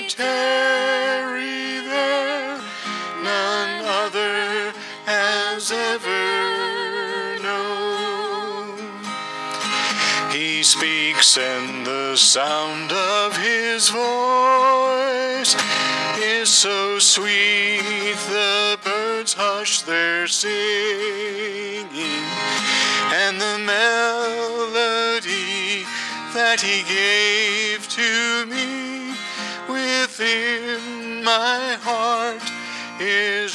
we tarry there, none other has ever known. He speaks, and the sound of his voice is so sweet, the birds hush their singing, and the melody that he gave to me within my heart is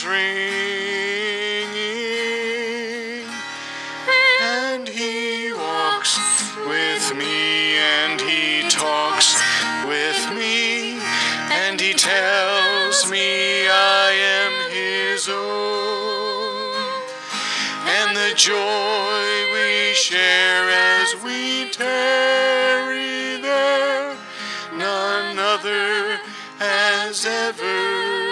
ringing. And he walks with me, and he talks with me, and he tells me I am his own. And the joy we share as we tarry there, none other has ever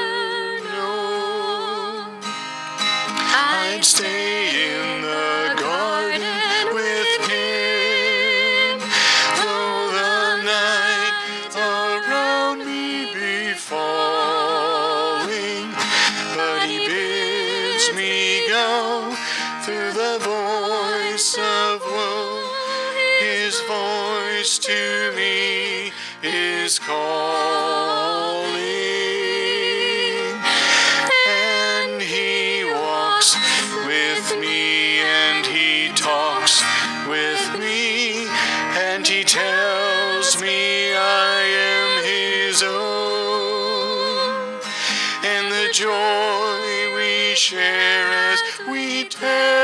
known. I'd stay in the garden with him, though the night around me be falling, but he bids me go through the voice of woe. His voice to me is calling, and he walks with me, and he talks with me, and he tells me I am his own. And the joy we share as we tell